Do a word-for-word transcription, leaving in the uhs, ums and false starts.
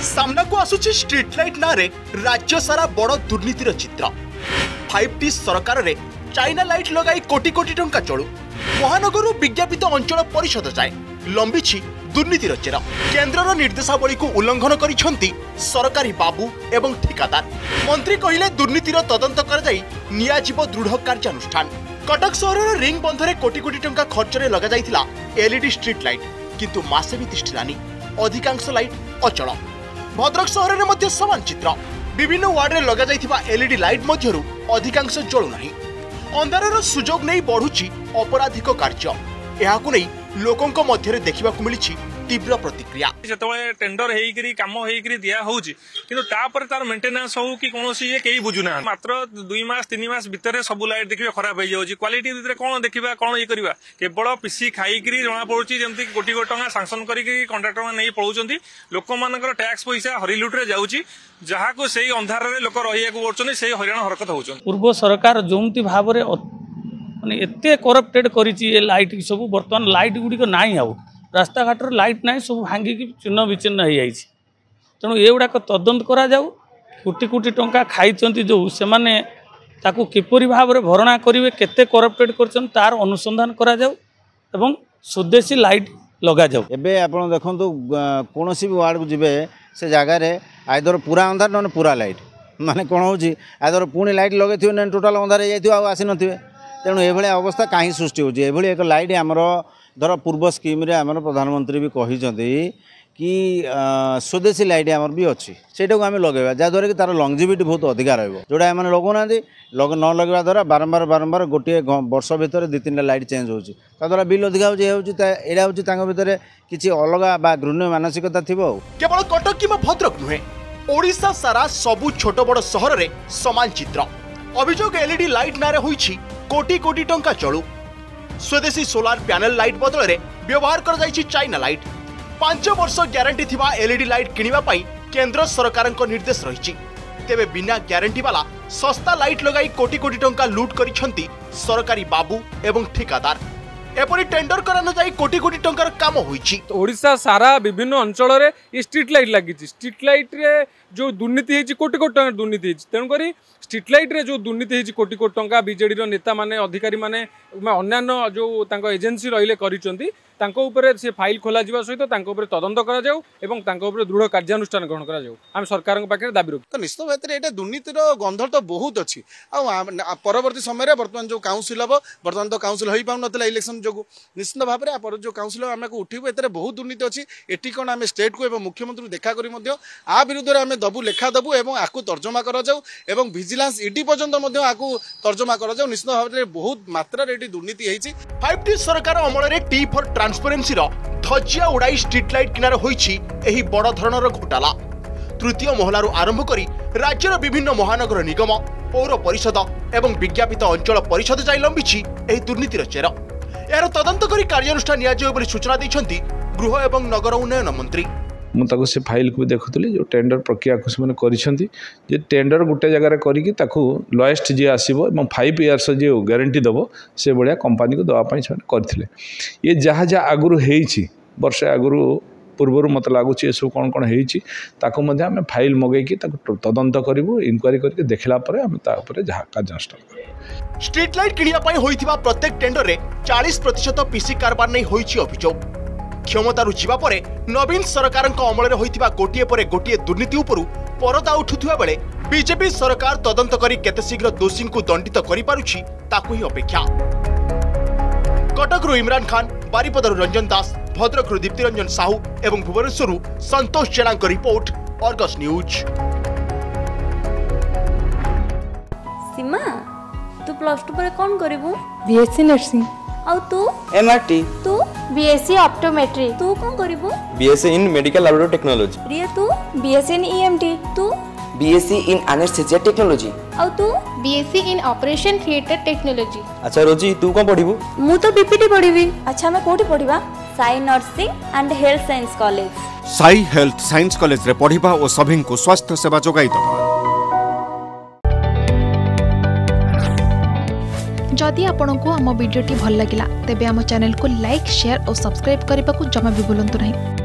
सामना को आसुची स्ट्रीट लाइट ना रे राज्य सारा बड़ दुर्नीतिर चित्र। फाइव टी सरकार रे चाइना लाइट लगाई कोटी कोटी टंका चलू महानगर विज्ञापित अंचल परिषद जाए लंबी दुर्नीतिर चेर। केन्द्रर निर्देशावली को उल्लंघन करिसेंती सरकारी बाबू एवं ठिकादार। मंत्री कहिले दुर्नीतिर तदंत कराई नियाजिब दृढ़ कार्यानुष्ठान। कटक सहर रिंग बंधरे कोटी कोटी टंका खर्चरे लगा जाइथिला एलईडी स्ट्रीट लाइट किंतु मासे भी तिष्ठिलानी अधिकांश लाइट अचल। भद्रक सहर में मध्य समान चित्र। विभिन्न वार्ड रे लगा जाइथिबा एलईडी लाइट मध्यरु अधिकांश जळु नाही। अंधारर सुजोग नहीं बढ़ुची अपराधिक कार्य। एहाकु नहीं लोकों मध्य देखा मिली तीव्र प्रतिक्रिया। जिते टेंडर होकरी कम होकरी दिया होउची किंतु तापर तार मेंटेनेंस हो कि कोनोसी ये केही बुझुना मात्र दुई मास तीन मास भितर सब लाइट देखिबा खराब हो जाउची। क्वालिटी भितर कोन देखिबा कोन ये करबा केवल पीसी खाईकरी जणा पड़ुची जेमति कोटी कोटी टंका सैंक्शन करिकरी कॉन्ट्रैक्टर मान नहीं पळौचंती। लोक मानकर टैक्स पैसा हरिलुट रे जाउची जहा को सेही अंधार रे लोक रहिया को पड़छनी सेही हरियाण हरकत होउछन। पूर्व सरकार जोमति भाव रे माने एते करप्टेड करिची ये लाइट सब वर्तमान लाइट गुडी को नाही आउ रास्ता घाट लाइट ना सब भांगी चिन्ह विचिन्न हो जाए। तेणु ये गुड़ाक तदंत करा जाऊ। कोटी कोटी टंका खाई जो से माने ताकू किपरि भाव में भरणा करेंगे केते करप्टेड कर तार अनुसंधान करा जाऊ एवं स्वदेशी लाइट लगा जाऊ। एबे आपण देखंतु कोनोसी भी वार्ड को जिबे से जगह आइदर पूरा अंधार न पूरा लाइट माने कोन होची आइदर पुणी लाइट लगे ना टोटाल अंधार हो आसी नथिबे। तेणु ये अवस्था कहीं सृष्टि होची। एभली एक लाइट आमर धर पूर्व स्कीम रे आमर प्रधानमंत्री भी कहिसंती कि स्वदेशी लाइट आमर भी अच्छी सेटा को आम लगे जहाँद्वारा कि तार लंगजिविटी बहुत अधिका रहिबो। जोड़ा एम लगौना लग न लगवा द्वारा बारंबार बारंबार गोटे वर्ष भितर दि तीन लाइट चेंज होची द्वारा बिल अधिका होची एटा होची तांग भितर किछि अलगा बा घृण्य मानसिकता थिबो। केवल कटक किंबा भद्रक नुहे ओडिशा सारा सबु छोट बड़ सहर रे समान चित्र। अभियोग एलईडी लाइट नारे होईछि कोटी कोटी टंका चलू। स्वदेशी सोलार पैनल लाइट बदल में व्यवहार कर जाइछि चाइना लाइट। पांच वर्ष ग्यारंटी थिबा एलईडी लाइट किनिबा पई केंद्र सरकार निर्देश रही। तेबे बिना ग्यारंटी वाला सस्ता लाइट लगाई कोटी कोटी टंका लूट करिसेंती सरकारी बाबू एवं ठिकादार। एपरी टेंडर करा न जाई कोटी कोटी टंकार काम होईछि। ओडिशा सारा विभिन्न अंचल रे स्ट्रीट लाइट लगी। स्ट्रीट लाइट रे जो दुर्नीति है कोटी कोटी टंका दुर्नीति है। तेणुक स्ट्रीट लाइट रे जो दुर्नीति है कोटी कोटी टंका बीजेडी रो नेता माने अधिकारी माने अन्य जो तांको एजेंसी रहिले करिसंती तांको ऊपर से फाइल खोला जिबा सहित तांको ऊपर तदंत करा जाऊ एवं तांको ऊपर दृढ़ कार्यानुष्ठान ग्रहण करा जाऊ। हम सरकार के पाखे दाबी रखु। तो निश्चित भाव में ये दुर्नीतिर गंध तो बहुत अच्छी। परवर्ती समय बर्तमान जो काउंसिल हम बर्तमान तो काउंसिल हो पाऊन इलेक्शन जो निश्चित भाव में जो काउंसिल आम उठू ए बहुत दुर्नीति अच्छी। एटी कौन आम स्टेट को मुख्यमंत्री देखा करी आ विरुद्ध में दबू लेखा दबू और आपको तर्जमा कर विजिलेंस ईडी पर्यंत आपको तर्जमा कर निश्चित भाव में बहुत मात्रा दुर्नीति होती। फाइव टी सरकार अमल टी फॉर ट्रांसपेरेंसी धजिया उड़ाई स्ट्रीट लाइट किनार होईछि एही बड़ धरणर घोटाला। तृतीय महलारू आरंभ करी राज्यर विभिन्न महानगर निगम पौर परिषद एवं विज्ञापित अंचल परिषद जाई लंबिछि एही दुर्नीतिर चेर। यार तदंत करी कार्यानुष्ठान नियाजियो बोली सूचना दैछंती गृह एवं नगर उन्नयन मंत्री। मुझे से फाइल को भी देखुली जो टेंडर प्रक्रिया को से करिसेंती जे टेंडर गोटे जगह करिकी ताकू लोएस्ट जी आसीबो एवं फाइव इयर्स जे गारंटी दबो से बड़िया कंपनी को दवा से करथिले। ये जहाँ जहाँ आगुरु हेइछि वर्षे आगुरु पूर्वर मत लगुच ये सब कौन कौन होमें फाइल मगेकी तदंत करूँ इनक्वारी करके देखला परे आम जहाँ कार्यानुष्ठान करूँ। स्ट्रीट लाइट किनिया होइथिबा प्रत्येक टेंडर रे चालीस प्रतिशत पीसी कारबार नहीं होइछि अभियोग। क्षमतारू जीवा परे नवीन सरकार अमल होइथिबा गोटिए परे गोटिए दुर्नीति उपरु परदा उठुथिबा बेले बीजेपी सरकार तदंत करी केते शीघ्र दोषी को दंडित करि पारुछि ताकू ही अपेक्षा। कटकरू इमरान खान, बारिपदारू रंजन दास, भद्रकरू दीप्ति रंजन साहू एवं भुवनेश्वररू Santosh Jena report Argus news. Seema तू प्लस टू पर कौन करिवु? BSc nursing. और तू? एमआरटी। तू? BSc optometry. तू कौन करिवु? BSc in medical laboratory technology. Riya तू? BSc in EMT. तू? BSc in anaesthesia technology. और तू? BSc in operation theatre technology. अच्छा रोजी तू कौन पढ़िबु? मु तो बीपीटी पढ़िबी। अच्छा मैं कोठी पढ़िबा? Sai nursing and health science college. Sai health science college रे पढ़िबा और सभी को स्वास्थ्य सेवा जोगाई दबा। जदि आपंक आम भिडी भल लगा तेब आम चैनल को लाइक शेयर और सब्सक्राइब करने को जमा भी भूलु नहीं।